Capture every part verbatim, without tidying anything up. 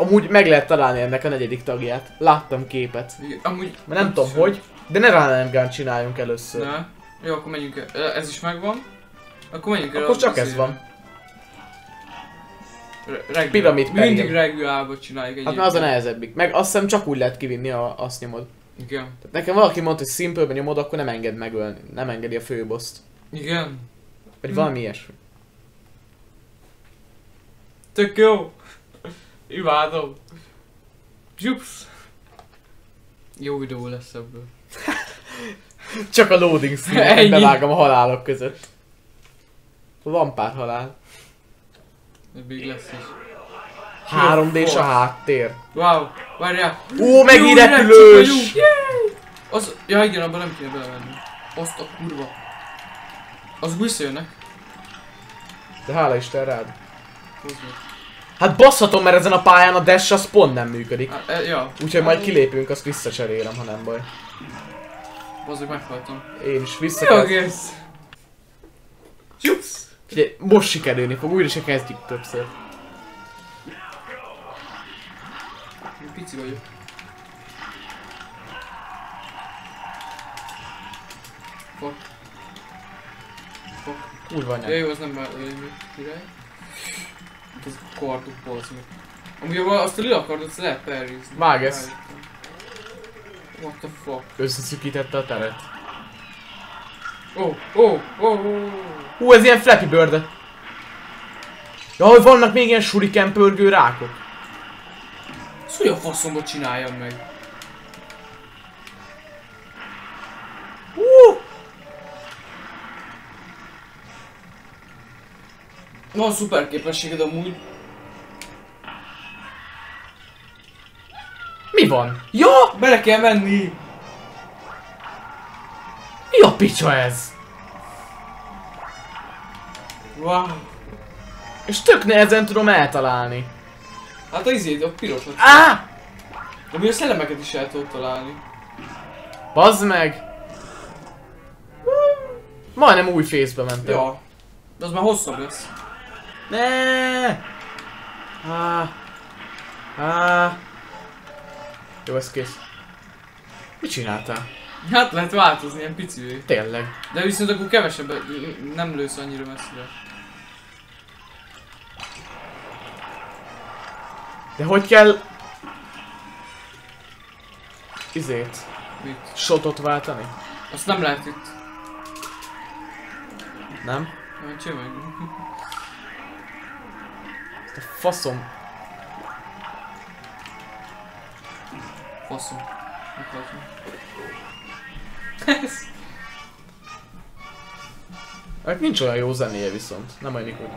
Amúgy meg lehet találni ennek a negyedik tagját. Láttam képet. Amúgy... Mert nem tudom hogy, de ne Run Gun csináljunk először. Ne. Jó, akkor menjünk el. Ez is megvan. Akkor menjünk el. Akkor csak ez van. Regül. Piramid Mindig period. regulárba csináljuk egyébként. Hát már az a nehezebbik. Meg azt hiszem csak úgy lehet kivinni, ha azt nyomod. Igen. Tehát nekem valaki mondta, hogy simple-ben nyomod, akkor nem enged megölni. Nem engedi a főboszt. Igen. Vagy Hm. valami ilyesmi. Tök jó. Imádom. Jups. Jó videó lesz ebből. Csak a loading screen bevágom a halálok között. Van pár halál. Még lesz is. három dés a háttér. Wow, várjál. Ó, megint Jó, repülős! repülős! Yay! Az, ja igen, abban nem kéne belevenni. Azt a kurva. Az visszajönnek. De hála Isten rád. Hozd meg. Hát basszatom, mert ezen a pályán a dash az pont nem működik. Á, e, ja. Úgyhogy majd kilépünk, azt visszacserélem, ha nem baj. Bazzeg, meghaltam. Én is vissza Jó, kell. kész. Jups. Figyelj, most sikerülni fog, újra se kezdjük többször. Pici vagyok. Fuck. Fuck. Kurva Ja, nem. jó, az nem már olyan király. Hát az a kardok, bazd meg. Amúgy azt a lila kardot lehet perrizni. Vág ezt. What the fuck? Összeszükítette a teret. Oh, oh, oh, oh. Hú, ez ilyen Flappy Bird. Jaj, vannak még ilyen shuriken pörgő rákok. Ezt hogy a faszomba csináljam meg? Hú! Van szuper képességed amúgy. Mi van? Ja! Bele kell menni! Mi a picsa ez? Wow. És tök nehezen tudom eltalálni. Hát a izéd, a pirosat. Á! De mi a szellemeket is el tudod találni. Bazd meg! Majdnem új fészbe mentem. Ja. De az már hosszabb lesz. Ne! Á! Á! Jó, ez kész. Mit csináltál? Hát lehet változni, ilyen picivé. Tényleg. De viszont akkor kevesebb, nem lősz annyira messzire. De hogy kell... Izét... Mit? Shotot váltani? Azt nem lehet itt. Nem? Nem, csinálj meg. Ezt a faszom... Faszom. Meghaltam. Ez... Hát nincs olyan jó zenéje viszont. Nem olyan hogy...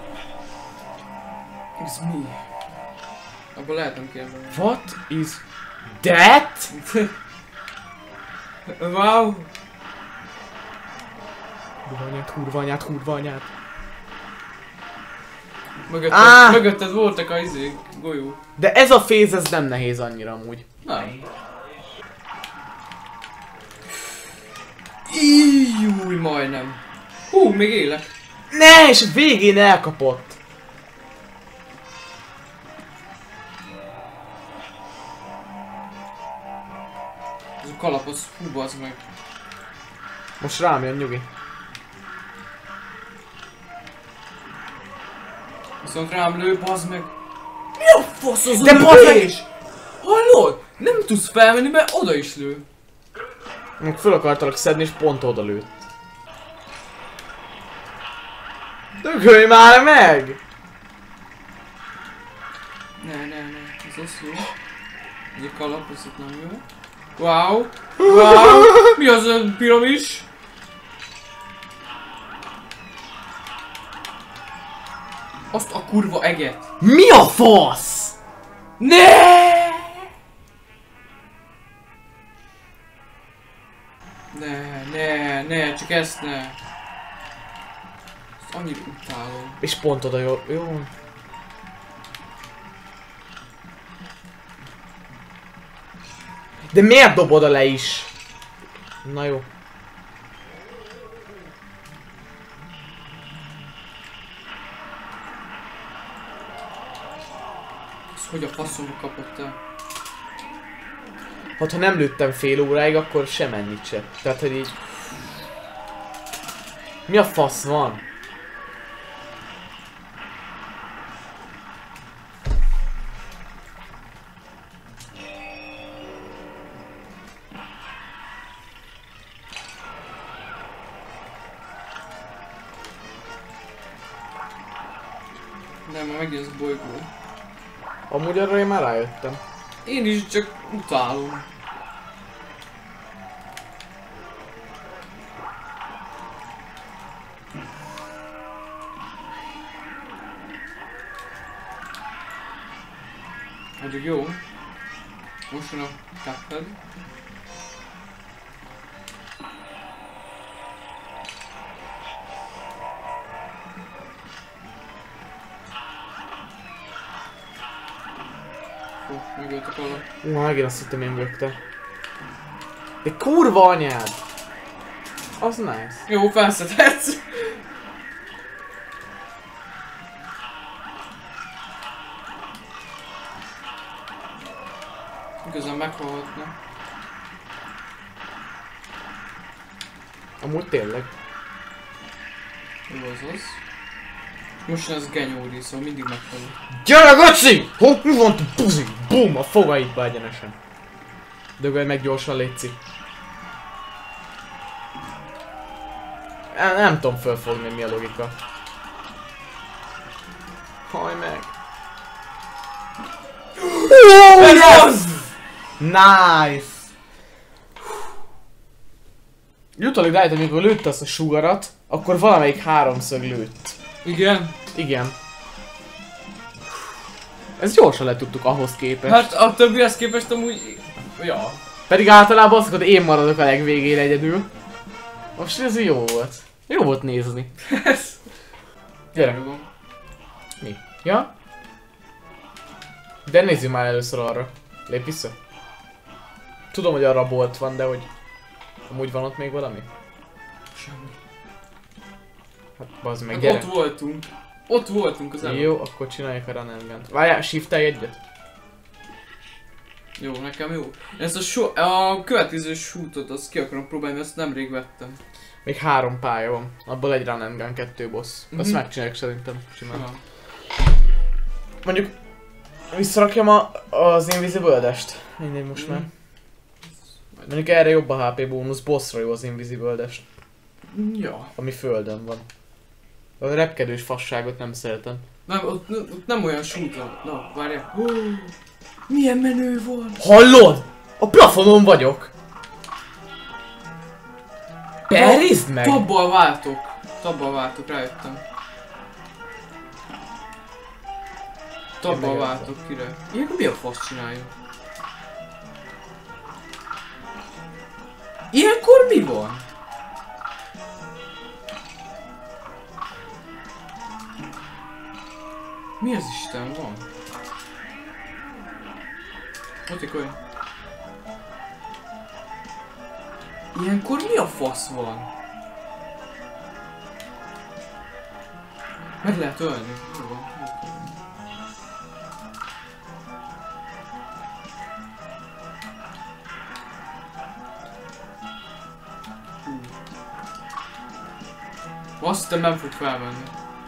Ez mi? Abban lehet nem kell benne. What is that? Wow! Kurva anyát, kurva anyát, kurva anyát. Mögötted, Ah! mögötted voltak a izék, golyó. De ez a féz, ez nem nehéz annyira amúgy. Nem. Íjúj, majdnem. Hú, még élek. Ne, és végén elkapott. Ez a kalap, az hú, bazd meg. Most rám jön, nyugi. Viszont rám lő, bazd meg. Mi a fasz az De a bazd meg! lövés? Hallod? Nem tudsz felmenni, mert oda is lő. Még föl akartalak szedni, és pont oda lőtt. Dögölj már meg! Ne, ne, ne, ez az jó. Ez a kalap, ez itt nem jó. Wow! Wow! Mi az a piramis? Azt a kurva eget! Mi a fasz? Ne! Ne, ne, ne, csak ezt ne. Ezt annyira utálom. És pont oda jó. Jó. De miért dobod le is? Na jó. Hogy a faszomba kapott el? Hát ha nem lőttem fél óráig, akkor sem ennyit se. Tehát, hogy így... Mi a fasz van? Nem, már megint ez bolygó. Amúgy arra én már rájöttem. Én is csak utálom. Addig jó. Most jön a Cuphead. Fú, megöltek alap. Ú, uh, megint azt hittem én bögte. De kurva anyád! Az nice. Jó, felszedhetsz. Igazán meghalhatna. Amúgy tényleg. Jó az az. Most ez genyóri, szóval mindig meghalhat. Gyere, Göci! Hopp, mi van, te puzi? Bum, a fogaidba egyenesen. Dögölj meg gyorsan, létszik. Nem, nem tudom fölfogni, mi a logika. Haj meg. Oh, yes! Nice! Jutalig rájött, amikor lőtt azt a sugarat, akkor valamelyik háromszög lőtt. Igen? Igen. Ezt gyorsan le tudtuk ahhoz képest. Hát a többihez képest amúgy... Ja. Pedig általában azt, hogy én maradok a legvégén egyedül. Most ez jó volt. Jó volt nézni. Gyere. Mi? Ja? De nézzük már először arra. Lépj vissza. Tudom, hogy arra bolt van, de hogy... Amúgy van ott még valami? Semmi. Hát bazd meg, Hát gyere. ott voltunk. Ott voltunk az előbb. Jó, akkor csináljuk a run and gun-t. Várjál, shiftelj egyet. Jó, nekem jó. Ezt a, so a következő shootot azt ki akarom próbálni, ezt nemrég vettem. Még három pálya van. Abból egy run and gun, kettő boss. Azt Mhm. megcsináljuk szerintem. Simán. Ja. Mondjuk... Visszarakjam a, az Invisible-dest. Mindegy most már. Mhm. Mondjuk erre jobb a há pé bónusz, bossra jó az Invisible-dest. Ja. Ami földön van. A repkedős fasságot nem szeretem. Nem, ott, ott nem olyan shooter. Na, várjál. Oh, milyen menő volt! Hallod? A plafonon vagyok! Berizd meg! Tabbal váltok. Tabbal váltok, rájöttem. Tabbal megjöttem. váltok kire. Ilyenkor mi a fasz csináljuk? Ilyenkor mi van? Mi az Isten van? Motikolj. Ilyenkor mi a fasz van? Meg lehet ölni. Jó van. Azt hiszem nem fog felmenni.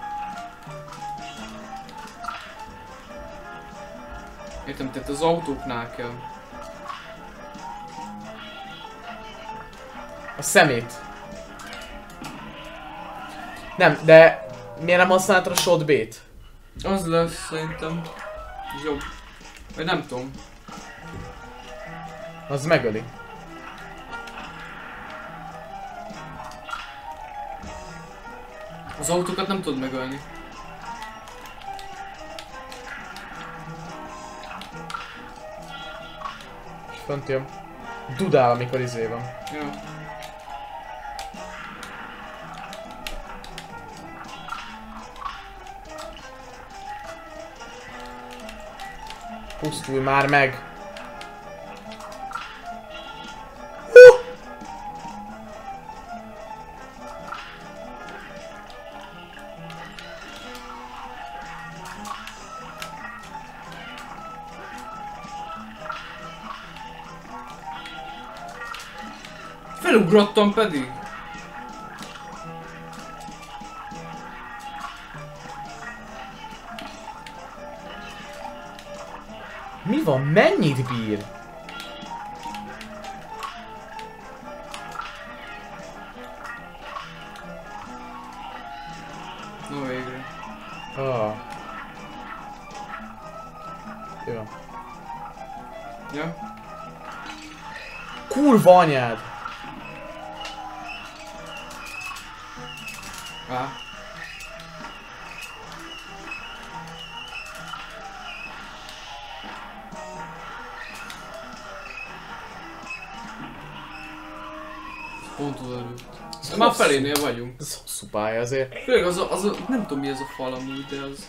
Értem, tehát az autóknál kell. A szemét. Nem, de miért nem használtad a shot B-t? Az lesz szerintem jobb. Vagy nem tudom. Az megöli. Az autókat nem tudod megölni. És fönt jön. Dudál, amikor izé van. Jó. Pusztulj már meg! Felugrottam pedig. Mi van? Mennyit bír? No végre. Ah. Jó. Ja? Kurva anyád! Á. Pont oda előtt. Már felénél vagyunk. Ez hosszú pálya azért. Főleg az a, az a, nem tudom mi ez a fal amúgy, de az...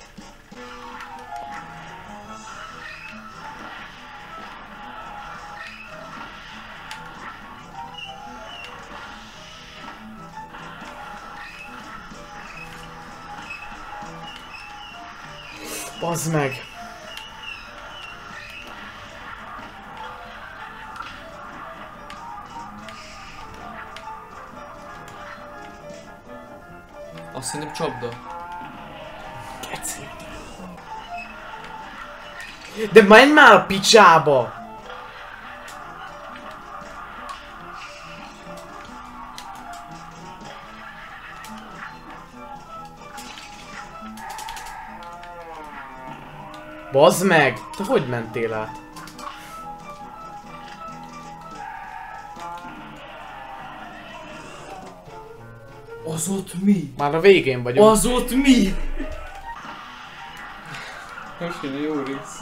Bazd meg! Azt szerintem csapda. Geci. De menj már a picsába! Bazd meg! Te hogy mentél át? Az ott mi? Már a végén vagyunk. Az ott mi? Most jön a jó rész.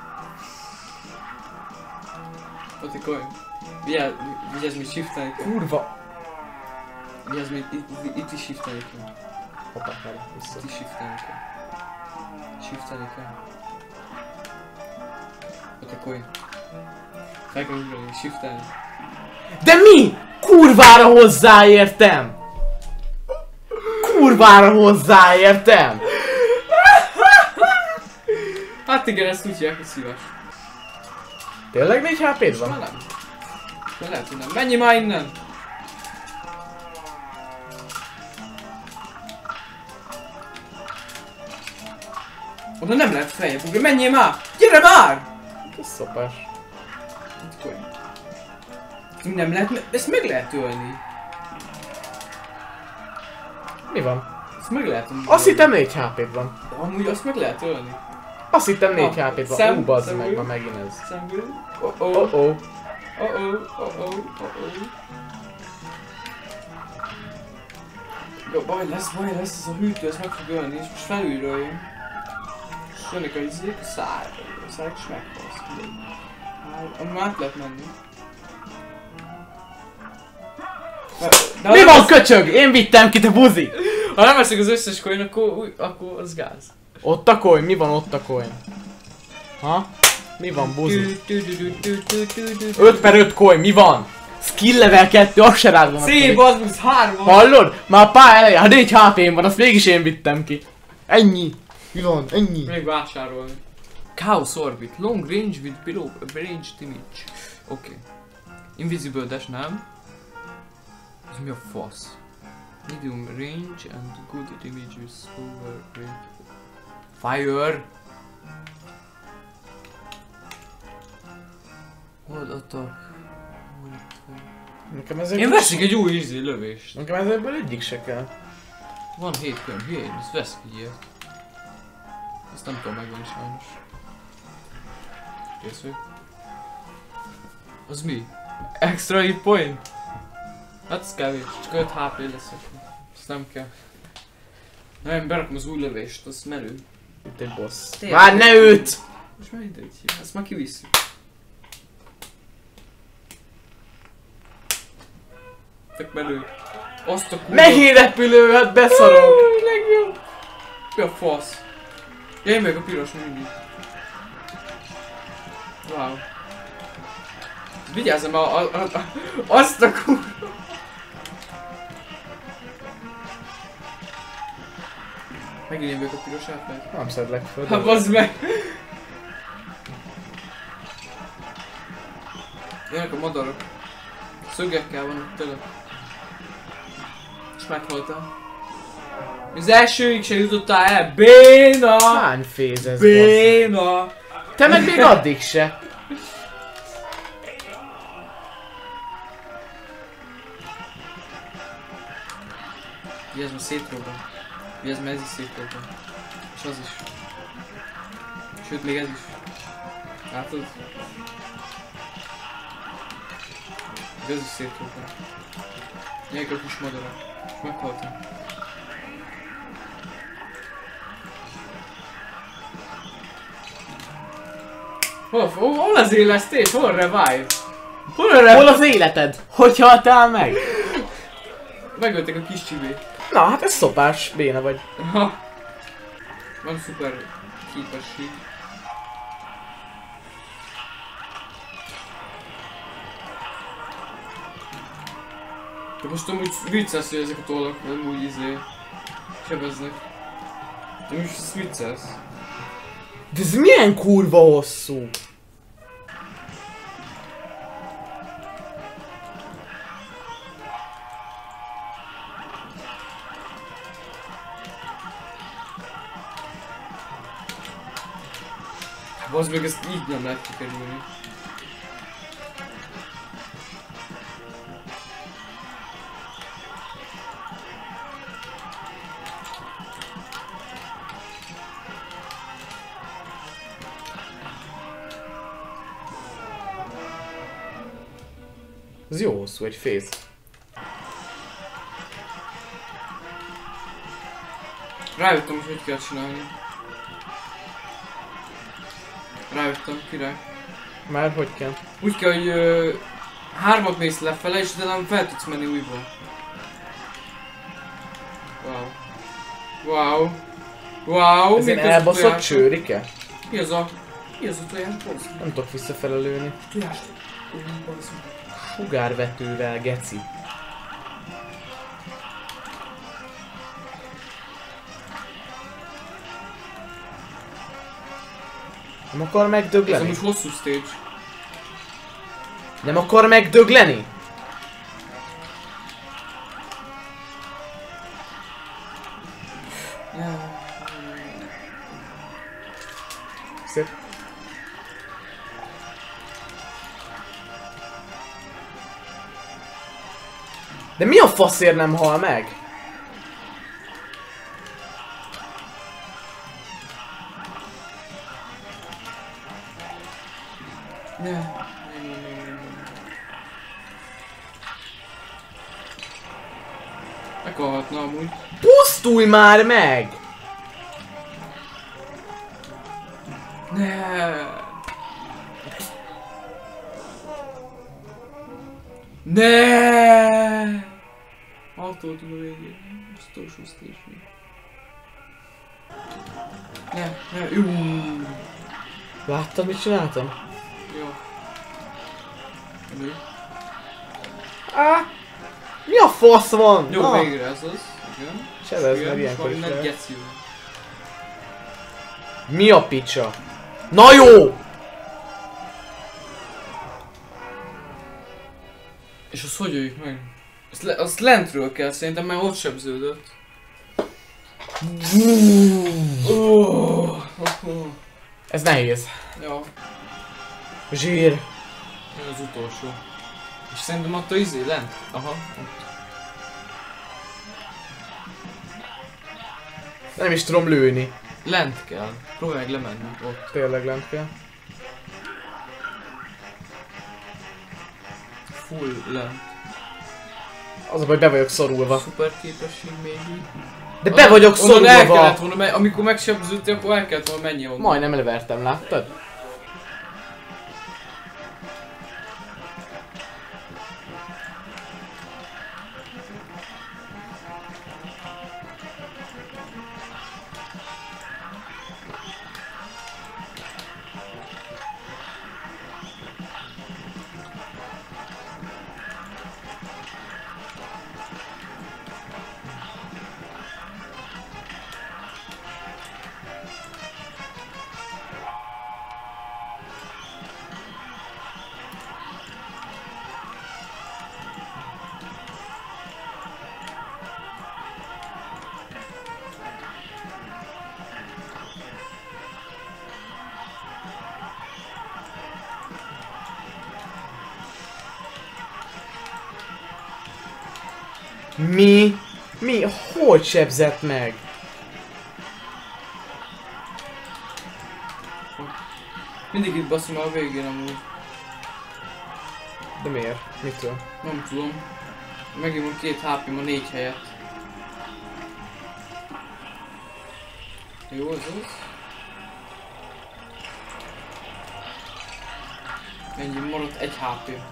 Ott egy coin. Vigyázz, vigyázz, mit shiftelni kell. Kurva! Vigyázz, mit itt, itt, itt is shiftelni kell. Hoppá, fel, vissza. Itt is shiftelni kell. Shiftelni kell. Ott egy coin. Fel kell ugrani, shiftelni. De mi? Kurvára hozzáértem! Kurvára hozzáértem! Hát igen, ezt úgy hívják, hogy szíves. Tényleg négy há péd Már van? nem. De lehet, hogy nem. Menj már innen! Oda nem lehet feljebb ugrani, menjél már! Gyere már! Ez szopás. Itt coin. Nem lehet, ezt meg lehet ölni. Mi van? Ezt meg lehet ölni. Azt hittem négy há péd van. Amúgy azt meg lehet ölni. Azt hittem négy Ah, há péd van. szem- Ú, bazd szemű. meg, ma megint ez. Szemből. Oh oh. Oh oh. Oh oh. Oh oh. Oh oh. Jó, baj lesz, baj lesz, ez a hűtő, ez meg fog ölni, és most felülről jön. És jönnek a izék, a szár, a szárek is meghalsz. Ami át lehet menni. De ha Mi nem van, vesz- köcsög? Én vittem ki, te buzi! Ha nem veszik az összes coin, akkor, új, akkor az gáz. Ott a coin? Mi van ott a coin? Ha? Mi van, buzi? öt per öt coin, mi van? Skill level kettő, azt se rád van. Szép, az meg három. Hallod? Már a pálya eleje, ha négy há pém van, azt mégis én vittem ki. Ennyi. Mi van? Ennyi. Még vásárolni. Chaos Orbit, long range with below range image. Oké. Okay. Invisible dash nem. Ez mi a fasz? Medium range and good image with slower range. Fire! Hold attack. Nekem ez Én veszik egy új ízé lövést. Nekem ebből egyik se kell. Van hét könyv, hé, én ezt veszek egy ilyet. Ezt nem tudom megvenni sajnos. Kész vagy? Az mi? Extra hit point? Hát ez kevés, csak öt há pé lesz akkor. Ezt nem kell. Nem, berakom az új lövést, az menő. Itt egy boss. Tényleg. Már ne őt! Most már ide így, ezt már kivisszük. Tök menő. Azt a kurva. Megint repülő, hát beszarok! Ó, legjobb! Mi a fasz? Ja, én meg a piros mindig. Wow. Vigyázzam a, a, a, a, azt a kurva. Megint én vagyok a piros átmegy. Nem szedlek föl. Hát bazd meg! Jönnek a madarak. szögekkel vannak tőle. És meghaltál. Az elsőig se jutottál el, béna! Hány féz ez? Béna! Te meg még addig se. Vigyázz, mert szétrobban. Vigyázz, mert ez is szétrobban. És az is. Sőt, még ez is. Látod? Ez is szétrobban. Nyelj a kis madarak. És meghaltam. Hol, hol, hol az élesztés? Hol revive? Hol a revive? Hol az életed? Hogy haltál meg? Megöltek a kis csivét. Na, hát ez szopás, béna vagy. Ha. Van szuper képesség. De most amúgy vicces, hogy ezek a tollak nem úgy izé sebeznek. De most ez vicces. De ez milyen kurva hosszú? Bazd meg, ezt így nem lehet kikerülni. Ez jó hosszú, egy fész. Rájöttem, hogy hogy kell csinálni. Rájöttem, király. Már hogy kell? Úgy kell, hogy ö, hármat mész lefele, és utána fel tudsz menni újból. Wow. Wow. Wow. Ez egy elbaszott csőrike? Mi az a... Mi az a tojás, basz? Nem tudok visszafele lőni. Tojás. Basz. Sugárvetővel, geci. Nem akar Ez megdögleni? amúgy hosszú stage. Nem akar megdögleni? Szép. De mi a faszért nem hal meg? Ne. Meghalhatna amúgy. Pusztulj már meg! Ne. Ne. Altoltunk a végén. Az utolsó stage. Ne, ne, jó. Láttad, mit csináltam? Jó. Elő. Á! Mi a fasz van? Jó, Na, végre ez az. Igen. sebezd meg ilyenkor is nem lehet. geci. Mi a picsa? Na jó! És azt hogy öljük meg? Azt, le, azt lentről kell, szerintem már ott sebződött. Oh, oh, oh. Ez nehéz. Ja, Zsír. ez az utolsó. És szerintem attól izé lent. Aha, ott. Nem is tudom lőni. Lent kell. Próbálj meg lemenni ott. Tényleg lent kell. Full lent. Az a baj, be vagyok szorulva. Szuper képesség még így. De be vagyok Onnan el kellett szorulva! volna menni, amikor megsebződtél, akkor el kellett volna menni onnan. Majdnem levertem, láttad? Mi? Mi? Hogy sebzett meg? Mindig itt baszom a végén amúgy. De miért? Mitől? Nem tudom. Megint van két há pém a négy helyett. Jó, ez az. Ennyi maradt egy há pé.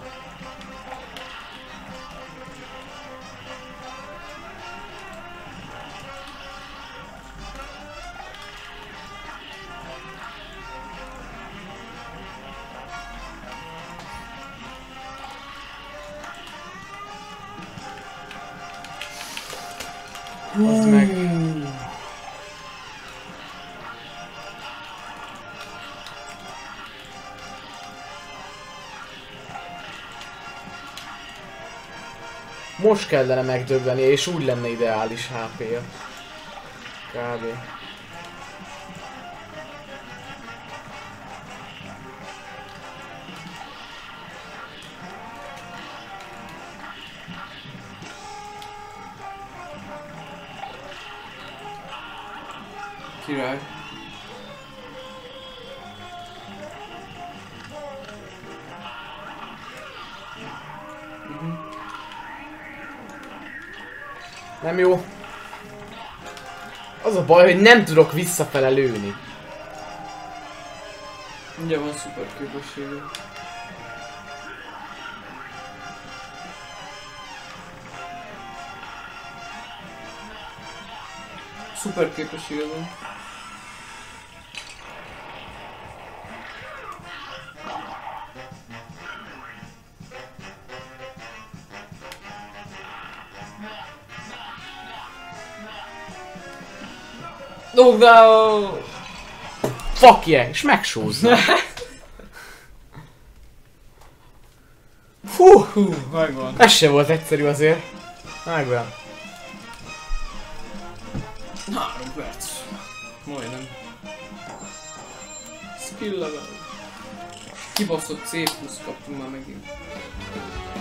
Az meg. Most kellene megdöbbeni, és úgy lenne ideális há pé-ja. Kb. Király. Uh-huh. Nem jó. Az a baj, hogy nem tudok visszafele lőni. Ugye van szuper képessége. Szuper képessége van. Knockdown! Fuck yeah! És megsúzza. Fú! Hú, megvan. Ez se volt egyszerű azért. Megvan. Három perc. Majdnem. Skill level. Kibaszott C plusz kaptunk már megint.